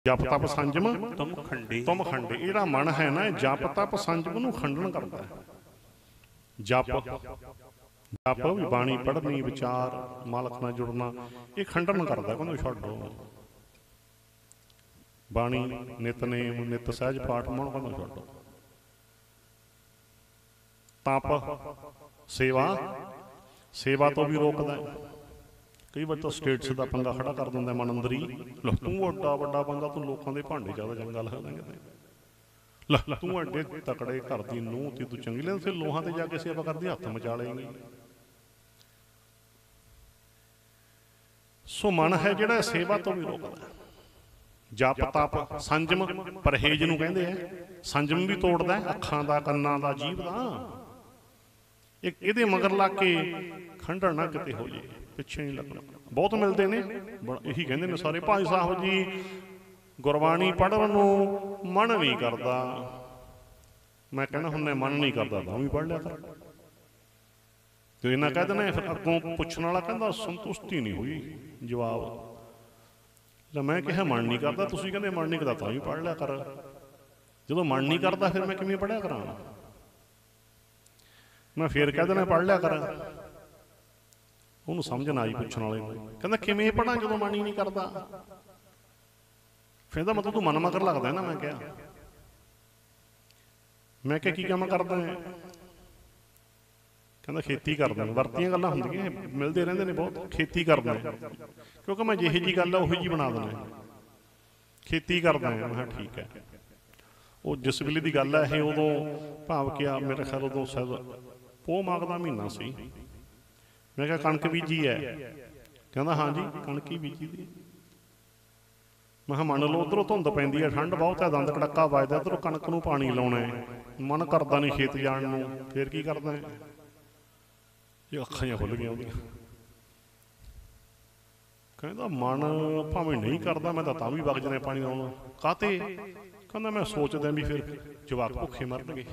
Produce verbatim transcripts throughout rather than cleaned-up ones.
ਜਪ ਤਪ ਸੰਜਮ ਤੁਮ ਖੰਡੀ ਤੁਮ ਖੰਡੇ। ਇਹ ਜਿਹੜਾ ਮਨ ਹੈ ਨਾ, ਜਪ ਤਪ ਸੰਜਮ ਨੂੰ ਖੰਡਨ ਕਰਦਾ ਹੈ। ਜਪ ਜਪ ਵੀ ਬਾਣੀ ਪੜ੍ਹਨੀ, ਵਿਚਾਰ ਮਾਲਕ ਨਾਲ ਜੁੜਨਾ, ਇਹ ਖੰਡਨ ਕਰਦਾ। ਕਹਿੰਦੇ ਛੱਡੋ ਬਾਣੀ, ਨਿਤਨੇਮ, ਨਿਤ ਸਹਿਜ ਪਾਠ ਮਨ ਕਹਿੰਦਾ ਛੱਡੋ। ਤਪ ਸੇਵਾ, ਸੇਵਾ ਤੋਂ ਵੀ ਰੋਕਦਾ। ਕਈ ਵਾਰ ਤਾਂ ਸਟੇਟਸ ਦਾ ਪੰਗਾ ਖੜਾ ਕਰ ਦਿੰਦਾ ਮਨ ਅੰਦਰ ਹੀ। ਲੈ ਤੂੰ ਵੱਡਾ ਵੱਡਾ ਬੰਦਾ, ਤੂੰ ਲੋਕਾਂ ਦੇ ਭਾਂਡੇ ਜ਼ਿਆਦਾ ਚੰਗਾ ਲੱਗਦਾ ਕਿਤੇ। ਲੈ ਤੂੰ ਐਡੇ ਤਕੜੇ ਘਰ ਦੀ ਨੂੰਹ ਤੇ ਤੂੰ ਚੰਗੀ ਲੱਗਦੀ, ਫਿਰ ਲੋਹਾਂ ਤੇ ਜਾ ਕੇ ਸੇਵਾ ਕਰਦੀ ਹੱਥ ਮਚਾ ਲਏਂਗੀ। ਸੋ ਮਨ ਹੈ ਜਿਹੜਾ ਸੇਵਾ ਤੋਂ ਵੀ ਰੋਕਦਾ। ਜਪ ਤਪ ਸੰਜਮ, ਪਰਹੇਜ ਨੂੰ ਕਹਿੰਦੇ ਆ। ਸੰਜਮ ਵੀ ਤੋੜਦਾ, ਅੱਖਾਂ ਦਾ, ਕੰਨਾਂ ਦਾ, ਜੀਭ ਦਾ। ਇੱਕ ਇਹਦੇ ਮਗਰ ਲੱਗ ਕੇ ਖੰਡਣ ਨਾ ਕਿਤੇ ਹੋ ਜੇ, ਪਿੱਛੇ ਨਹੀਂ ਲੱਗਣਾ। ਬਹੁਤ ਮਿਲਦੇ ਨੇ, ਇਹੀ ਕਹਿੰਦੇ ਨੇ ਸਾਰੇ, ਭਾਈ ਸਾਹਿਬ ਜੀ ਗੁਰਬਾਣੀ ਪੜ੍ਹਨ ਨੂੰ ਮਨ ਨਹੀਂ ਕਰਦਾ। ਮੈਂ ਕਹਿੰਦਾ ਹੁੰਦੇ ਮਨ ਨਹੀਂ ਕਰਦਾ ਤਾਂ ਵੀ ਪੜ੍ਹ ਲਿਆ ਕਰ। ਤੇ ਇਹਨਾਂ ਕਹਿ ਦੇਣਾ, ਫਿਰ ਅੱਗੋਂ ਪੁੱਛਣ ਵਾਲਾ ਕਹਿੰਦਾ ਸੰਤੁਸ਼ਟੀ ਨਹੀਂ ਹੋਈ ਜਵਾਬ। ਲੈ ਮੈਂ ਕਿਹਾ ਮਨ ਨਹੀਂ ਕਰਦਾ, ਤੁਸੀਂ ਕਹਿੰਦੇ ਮਨ ਨਹੀਂ ਕਰਦਾ ਤਾਂ ਵੀ ਪੜ੍ਹ ਲਿਆ ਕਰ। ਜਦੋਂ ਮਨ ਨਹੀਂ ਕਰਦਾ ਫਿਰ ਮੈਂ ਕਿਵੇਂ ਪੜ੍ਹਿਆ ਕਰਾਂ? ਮੈਂ ਫੇਰ ਕਹਿ ਦੇਣਾ ਪੜ੍ਹ ਲਿਆ ਕਰ। ਉਹਨੂੰ ਸਮਝ ਨਾ ਆਈ ਪੁੱਛਣ ਵਾਲੇ ਨੂੰ। ਕਹਿੰਦਾ ਕਿਵੇਂ ਪੜ੍ਹਾਂ ਜਦੋਂ ਮਨ ਹੀ ਨਹੀਂ ਕਰਦਾ? ਫਿਰ ਇਹਦਾ ਮਤਲਬ ਤੂੰ ਮਨ ਮਗਰ ਲੱਗਦਾ ਨਾ। ਮੈਂ ਕਿਹਾ ਮੈਂ ਕਿਹਾ ਕੀ ਕੰਮ ਕਰਦਾ ਹੈ? ਕਹਿੰਦਾ ਖੇਤੀ ਕਰਦਾ। ਵਰਤੀਆਂ ਗੱਲਾਂ ਹੁੰਦੀਆਂ, ਮਿਲਦੇ ਰਹਿੰਦੇ ਨੇ ਬਹੁਤ। ਖੇਤੀ ਕਰਦਾ ਕਿਉਂਕਿ ਮੈਂ ਜਿਹੀ ਜਿਹੀ ਗੱਲ ਆ ਉਹੀ ਜਿਹੀ ਬਣਾ ਦੇਣਾ। ਖੇਤੀ ਕਰਦਾ। ਮੈਂ ਕਿਹਾ ਠੀਕ ਹੈ। ਉਹ ਜਿਸ ਵੇਲੇ ਦੀ ਗੱਲ ਹੈ ਇਹ, ਉਦੋਂ ਭਾਵ ਕਿਆ ਮੇਰੇ ਖਿਆਲ ਉਦੋਂ ਸ਼ਾਇਦ ਪੋਹ ਮਾਘ ਦਾ ਮਹੀਨਾ ਸੀ। ਮੈਂ ਕਿਹਾ ਕਣਕ ਬੀਜੀ ਹੈ? ਕਹਿੰਦਾ ਹਾਂਜੀ ਕਣਕ ਹੀ ਬੀਜੀ ਦੀ। ਮੈਂ ਕਿਹਾ ਮੰਨ ਲਓ ਉੱਧਰੋਂ ਧੁੰਦ ਪੈਂਦੀ ਹੈ, ਠੰਡ ਬਹੁਤ ਹੈ, ਦੰਦ ਕੜੱਕਾ ਵੱਜਦਾ, ਉੱਧਰੋਂ ਕਣਕ ਨੂੰ ਪਾਣੀ ਲਾਉਣਾ ਹੈ, ਮਨ ਕਰਦਾ ਨਹੀਂ ਖੇਤ ਜਾਣ ਨੂੰ, ਫਿਰ ਕੀ ਕਰਦਾ? ਇਹ ਅੱਖਾਂ ਜਿਹੀਆਂ ਖੁੱਲ੍ਹ ਗਈਆਂ ਉਹਦੀਆਂ। ਕਹਿੰਦਾ ਮਨ ਭਾਵੇਂ ਨਹੀਂ ਕਰਦਾ, ਮੈਂ ਤਾਂ ਤਾਂ ਵੀ ਵਗ ਜਾਣਾ ਪਾਣੀ ਲਾਉਣਾ। ਕਾਹਤੇ? ਕਹਿੰਦਾ ਮੈਂ ਸੋਚਦਾ ਵੀ ਫਿਰ ਜਵਾਕ ਭੁੱਖੇ ਮਰਨਗੇ।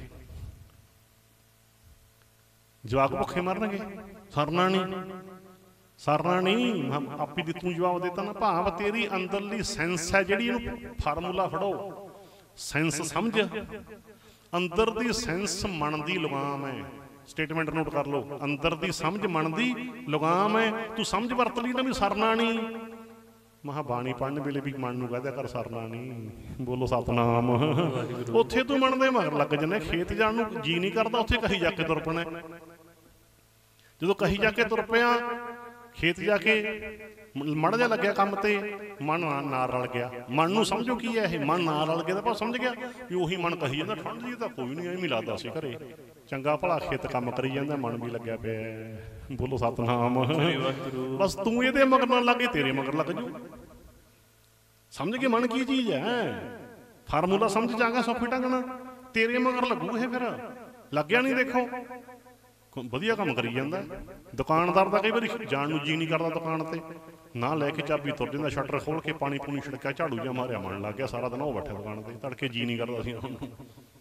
ਜਵਾਕ ਭੁੱਖੇ ਮਰਨਗੇ, ਸਰਨਾ ਨਹੀਂ, ਸਰਨਾ ਨਹੀਂ। ਆਪੀ ਦੀ ਤੂੰ ਜਵਾਬ ਦਿੱਤਾ ਨਾ। ਭਾਵ ਤੇਰੀ ਅੰਦਰਲੀ ਸੈਂਸ ਹੈ ਜਿਹੜੀ, ਇਹਨੂੰ ਫਾਰਮੂਲਾ ਫੜੋ, ਸੈਂਸ ਸਮਝ। ਅੰਦਰ ਦੀ ਸੈਂਸ ਮਨ ਦੀ ਲਗਾਮ ਹੈ। ਸਟੇਟਮੈਂਟ ਨੋਟ ਕਰ ਲਓ, ਅੰਦਰ ਦੀ ਸਮਝ ਮਨ ਦੀ ਲਗਾਮ ਹੈ। ਤੂੰ ਸਮਝ ਵਰਤ ਲਈ ਨਾ ਵੀ ਸਰਨਾ ਨਹੀਂ। ਮਹਾ ਬਾਣੀ ਪੜ੍ਹਨ ਵੇਲੇ ਵੀ ਮਨ ਨੂੰ ਕਹਦਿਆ ਕਰ ਸਰਨਾ ਨਹੀਂ, ਬੋਲੋ ਸਤਨਾਮ। ਉੱਥੇ ਤੂੰ ਮਨ ਦੇ ਮਗਰ ਲੱਗ ਜਾਂਦਾ। ਖੇਤ ਜਾਣ ਨੂੰ ਜੀ ਨਹੀਂ ਕਰਦਾ, ਉੱਥੇ ਕਹੀ ਜਾ ਕੇ ਤੁਰ ਪੈਣਾ। ਜਦੋਂ ਕਹੀ ਜਾ ਕੇ ਤੁਰ ਪਿਆ, ਖੇਤ ਜਾ ਕੇ ਮੜ ਜਾ ਲੱਗਿਆ ਕੰਮ ਤੇ, ਮਨ ਨਾ ਰਲ ਗਿਆ। ਮਨ ਨੂੰ ਸਮਝੋ ਕੀ ਹੈ ਇਹ, ਮਨ ਨਾ ਰਲ ਗਿਆ ਤਾਂ ਆਪਾਂ ਸਮਝ ਗਿਆ ਵੀ ਉਹੀ ਮਨ ਕਹੀ ਜਾਂਦਾ ਠੰਡ ਜੀ ਤਾਂ ਕੋਈ ਨਹੀਂ, ਐਵੇਂ ਲੱਗਦਾ ਸੀ ਘਰੇ ਚੰਗਾ ਭਲਾ ਖੇਤ ਕੰਮ ਕਰੀ ਜਾਂਦਾ, ਮਨ ਵੀ ਲੱਗਿਆ ਪਿਆ। ਬੋਲੋ ਸਤਨਾਮ। ਬਸ ਤੂੰ ਇਹਦੇ ਮਗਰ ਨਾਲ ਲੱਗੇ, ਤੇਰੇ ਮਗਰ ਲੱਗ ਜੂ। ਸਮਝ ਕੇ ਮਨ ਕੀ ਚੀਜ਼ ਹੈ, ਫਾਰਮੂਲਾ ਸਮਝ ਜਾਗਾ ਸੌਖੇ ਢੰਗ ਨਾਲ, ਤੇਰੇ ਮਗਰ ਲੱਗੂ ਇਹ। ਫਿਰ ਲੱਗਿਆ ਨਹੀਂ, ਦੇਖੋ ਵਧੀਆ ਕੰਮ ਕਰੀ ਜਾਂਦਾ। ਦੁਕਾਨਦਾਰ ਦਾ ਕਈ ਵਾਰੀ ਜਾਣ ਨੂੰ ਜੀ ਨਹੀਂ ਕਰਦਾ ਦੁਕਾਨ ਤੇ, ਨਾ ਲੈ ਕੇ ਚਾਬੀ ਤੁਰ ਜਾਂਦਾ, ਸ਼ਟਰ ਖੋਲ ਕੇ ਪਾਣੀ ਪੂਣੀ ਛਿੜਕਿਆ, ਝਾੜੂ ਜਿਹਾ ਮਾਰਿਆ, ਮਨ ਲੱਗ ਗਿਆ। ਸਾਰਾ ਦਿਨ ਉਹ ਬੈਠੇ ਦੁਕਾਨ ਤੇ, ਤੜਕੇ ਜੀ ਨਹੀਂ ਕਰਦਾ ਸੀ ਉਹਨੂੰ।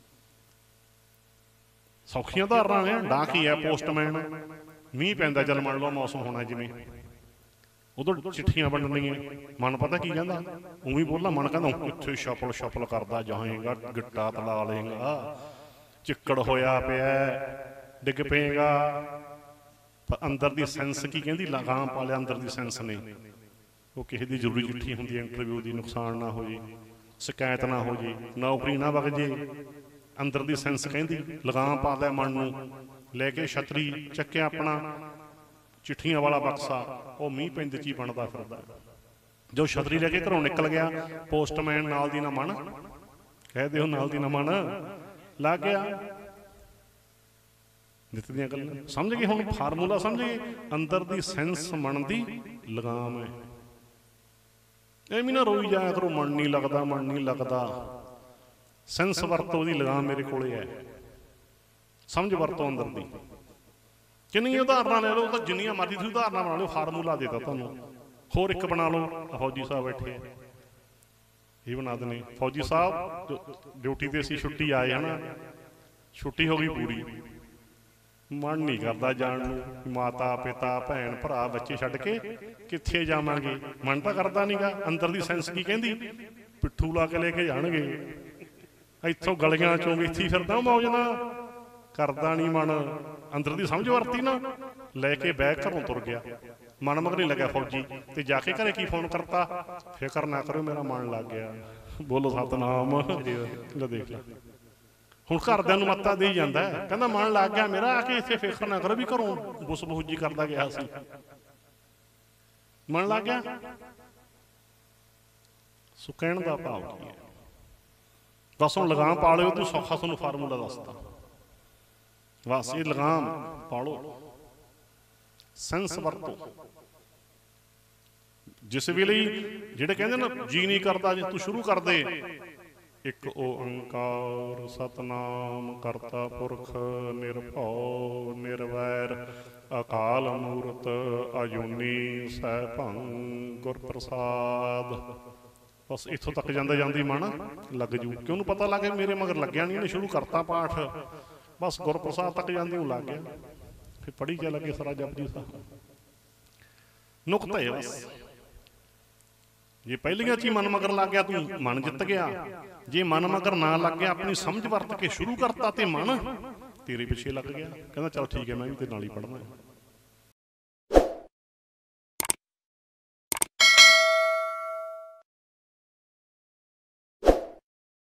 ਸੌਖੀਆਂ ਧਾਰਨਾ ਨੇ। ਡਾਕੀ ਹੈ, ਪੋਸਟਮੈਨ, ਮੀਂਹ ਪੈਂਦਾ, ਚੱਲ ਮੰਨ ਲਓ ਮੌਸਮ ਹੋਣਾ ਜਿਵੇਂ, ਉਦੋਂ ਚਿੱਠੀਆਂ ਵੰਡਣੀਆਂ। ਮਨ ਪਤਾ ਕੀ ਕਹਿੰਦਾ? ਉਵੇਂ ਬੋਲਣਾ। ਮਨ ਕਹਿੰਦਾ ਕਿੱਥੇ ਸ਼ਫਲ ਸ਼ਫਲ ਕਰਦਾ ਜਾਏਗਾ, ਗਿੱਟਾ ਤਲਾ ਲਏਗਾ, ਚਿੱਕੜ ਹੋਇਆ ਪਿਆ, ਡਿੱਗ ਪਏਗਾ। ਪਰ ਅੰਦਰ ਦੀ ਸੈਂਸ ਕੀ ਕਹਿੰਦੀ? ਲਗਾਮ ਪਾ ਲਿਆ ਅੰਦਰ ਦੀ ਸੈਂਸ ਨੇ। ਉਹ ਕਿਸੇ ਦੀ ਜ਼ਰੂਰੀ ਚਿੱਠੀ ਹੁੰਦੀ ਹੈ, ਇੰਟਰਵਿਊ ਦੀ, ਨੁਕਸਾਨ ਨਾ ਹੋ ਜੇ, ਸ਼ਿਕਾਇਤ ਨਾ ਹੋ ਜੇ, ਨੌਕਰੀ ਨਾ ਵਗ ਜੇ। ਅੰਦਰ ਦੀ ਸੈਂਸ ਕਹਿੰਦੀ ਲਗਾਮ ਪਾ ਲਿਆ ਮਨ ਨੂੰ। ਲੈ ਕੇ ਛਤਰੀ ਚੱਕਿਆ ਆਪਣਾ, ਚਿੱਠੀਆਂ ਵਾਲਾ ਬਕਸਾ, ਉਹ ਮੀਂਹ ਪੈਂਦੇ 'ਚ ਹੀ ਬਣਦਾ ਫਿਰਦਾ। ਜੋ ਛਤਰੀ ਲੈ ਕੇ ਘਰੋਂ ਨਿਕਲ ਗਿਆ, ਪੋਸਟਮੈਨ ਨਾਲ ਦੀ ਨਾ ਮਨ, ਕਹਿ ਦਿਓ ਨਾਲ ਦੀ ਨਾ ਮਨ ਲੱਗ ਗਿਆ। ਨਿੱਤ ਦੀਆਂ ਗੱਲਾਂ ਸਮਝ ਗਏ ਹੁਣ, ਫਾਰਮੂਲਾ ਸਮਝ ਗਏ। ਅੰਦਰ ਦੀ ਸੈਂਸ ਮਨ ਦੀ ਲਗਾਮ ਹੈ। ਐਵੇਂ ਨਾ ਰੋਈ ਜਾਇਆ ਕਰੋ, ਮਨ ਨਹੀਂ ਲੱਗਦਾ, ਮਨ ਨਹੀਂ ਲੱਗਦਾ। ਸੈਂਸ ਵਰਤੋ, ਉਹਦੀ ਲਗਾਮ ਮੇਰੇ ਕੋਲੇ ਹੈ। ਸਮਝ ਵਰਤੋ ਅੰਦਰ ਦੀ। ਕਿੰਨੀਆਂ ਉਦਾਹਰਨਾਂ ਲੈ ਲਓ, ਤਾਂ ਜਿੰਨੀਆਂ ਮਰਜ਼ੀ ਤੁਸੀਂ ਉਦਾਹਰਨਾਂ ਬਣਾ ਲਓ, ਫਾਰਮੂਲਾ ਦੇ ਦਿੱਤਾ ਤੁਹਾਨੂੰ। ਹੋਰ ਇੱਕ ਬਣਾ ਲਓ, ਫੌਜੀ ਸਾਹਿਬ ਬੈਠੇ ਆ, ਇਹ ਬਣਾ ਦੇਣੇ। ਫੌਜੀ ਸਾਹਿਬ ਡਿਊਟੀ ਤੇ ਅਸੀਂ ਛੁੱਟੀ ਆਏ ਹਨਾ, ਛੁੱਟੀ ਹੋ ਗਈ ਪੂਰੀ, ਮਨ ਨਹੀਂ ਕਰਦਾ ਜਾਣ ਨੂੰ। ਮਾਤਾ ਪਿਤਾ ਭੈਣ ਭਰਾ ਬੱਚੇ ਛੱਡ ਕੇ ਕਿੱਥੇ ਜਾਵਾਂਗੇ? ਮਨ ਤਾਂ ਕਰਦਾ ਨੀਗਾ। ਅੰਦਰ ਦੀ ਸੈਂਸ ਕੀ ਕਹਿੰਦੀ? ਠੱਠੂ ਲਾ ਕੇ ਲੈ ਕੇ ਜਾਣਗੇ, ਇੱਥੋਂ ਗਲੀਆਂ ਚੋਂ ਇੱਥੇ ਫਿਰਦਾ ਮੌਜ ਨਾਲ, ਕਰਦਾ ਨਹੀਂ ਮਨ, ਅੰਦਰ ਦੀ ਸਮਝ ਵਰਤੀ ਨਾ, ਲੈ ਕੇ ਬੈਗ ਘਰੋਂ ਤੁਰ ਗਿਆ। ਮਨ ਮਗਰ ਨਹੀਂ ਲੱਗਿਆ ਫੌਜੀ, ਤੇ ਜਾ ਕੇ ਘਰੇ ਕੀ ਫੋਨ ਕਰਤਾ, ਫਿਕਰ ਨਾ ਕਰੋ ਮੇਰਾ ਮਨ ਲੱਗ ਗਿਆ। ਬੋਲੋ ਸਤਨਾਮ। ਲੈ ਦੇਖ ਲੈ, ਹੁਣ ਘਰਦਿਆਂ ਨੂੰ ਮੱਤਾ ਦੇਈ ਜਾਂਦਾ, ਕਹਿੰਦਾ ਮਨ ਲੱਗ ਗਿਆ ਮੇਰਾ, ਆ ਕੇ ਇੱਥੇ ਫਿਕਰ ਨਾ ਕਰੋ ਵੀ ਘਰੋਂ ਬੁਸ ਬਹੂਜੀ ਕਰਦਾ ਗਿਆ ਸੀ, ਮਨ ਲੱਗ ਗਿਆ। ਸੋ ਕਹਿਣ ਦਾ ਭਾਵ ਕੀ ਹੈ, ਬਸ ਹੁਣ ਲਗਾਮ ਪਾ ਲਿਓ, ਤੂੰ ਸੌਖਾ ਤੁਹਾਨੂੰ ਫਾਰਮੂਲਾ ਦੱਸਦਾ, ਬਸ ਇਹ ਲਗਾਮ ਪਾਲੋ, ਸੈਂਸ ਵਰਤੋ। ਜਿਸ ਵੇਲੇ ਜਿਹੜੇ ਕਹਿੰਦੇ ਨਾ ਜੀ ਨਹੀਂ ਕਰਦਾ, ਜੇ ਤੂੰ ਸ਼ੁਰੂ ਕਰ ਦੇ, ਇੱਕ ਓੰਕਾਰ ਸਤਨਾਮ ਕਰਤਾ ਪੁਰਖ ਨਿਰਭਉ ਨਿਰਵੈਰ ਅਕਾਲ ਮੂਰਤ ਅਜੂਨੀ ਸੈਭੰ ਗੁਰ ਪ੍ਰਸਾਦ। ਬਸ ਇੱਥੋਂ ਤੱਕ ਜਾਂਦਾ ਜਾਂਦੀ ਮਨ ਲੱਗ ਜੂ, ਕਿ ਉਹਨੂੰ ਪਤਾ ਲੱਗ ਗਿਆ ਮੇਰੇ ਮਗਰ ਲੱਗਿਆ ਨਹੀਂ, ਇਹਨੇ ਸ਼ੁਰੂ ਕਰਤਾ ਪਾਠ, ਬਸ ਗੁਰ ਪ੍ਰਸਾਦ ਤੱਕ ਜਾਂਦੀ ਨੂੰ ਲੱਗ ਗਿਆ, ਫਿਰ ਪੜ੍ਹੀ ਜਾ ਲੱਗੇ ਸਾਰਾ ਜਪਜੀ ਸਾਹਿਬ। ਨੁਕਤਾ ਹੈ ਬਸ, ਜੇ ਪਹਿਲੀਆਂ 'ਚ ਹੀ ਮਨ ਮਗਰ ਲੱਗ ਗਿਆ ਤੂੰ ਮਨ ਜਿੱਤ ਗਿਆ, ਜੇ ਮਨ ਮਗਰ ਨਾ ਲੱਗ ਗਿਆ ਆਪਣੀ ਸਮਝ ਵਰਤ ਕੇ ਸ਼ੁਰੂ ਕਰਤਾ ਤੇ ਮਨ ਤੇਰੇ ਪਿੱਛੇ ਲੱਗ ਗਿਆ, ਕਹਿੰਦਾ ਚੱਲ ਠੀਕ ਹੈ ਮੈਂ ਵੀ ਤੇ ਨਾਲ ਹੀ ਪੜ੍ਹਨਾ।